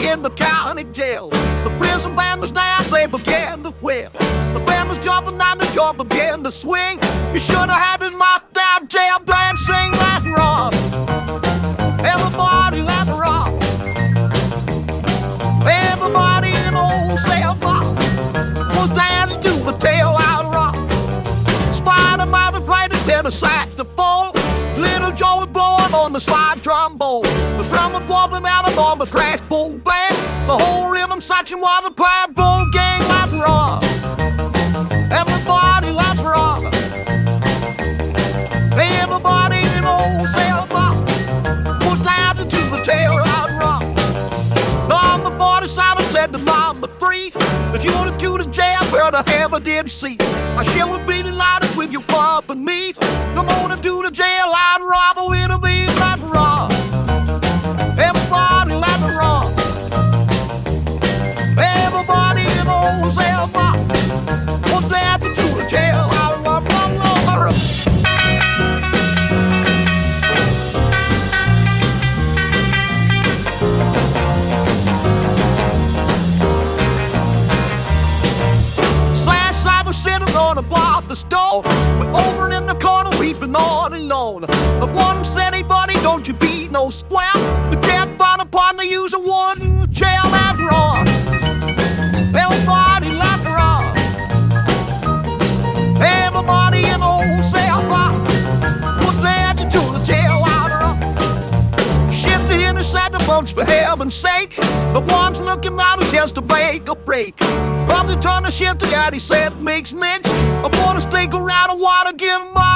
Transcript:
in the county jail. The prison band was down, they began to wail. The band was jumping and the joint began to swing. You should have had his mouth down, jail dancing like rock. Everybody like rock. Everybody in old cell block was dancing to the tail out of rock. Spider-Man was playing the tenor saxophone. Little Joe was blowing on the slide trombone. The drummer pulled him out of on the crash bowl band. The whole rhythm section was a pride bowl gang like rock. Everybody likes rock. Everybody in old cell block was dancing to the tail out of rock. Number 47 said to number 3, if you want to do the jail, where the hell did you see? I sure would be delighted with your company. Come on and do the jail out rock, but it'll be like rock. Everybody like rock. Everybody in old cell block was dancing to the jail out rock. Sitting on a bar at the store, we're over in the corner weeping all alone. The one said, hey buddy, don't you be no square. We can't find a partner, use a wooden chair like rock. Everybody like rock. Everybody in old cell block was dancing to the tail out of rock. Shift the inner side the bunch for heaven's sake. The one's looking out a chance to make a break. Brother turned the shift to God, he said, makes mention. I wanna stick around, I wanna give him my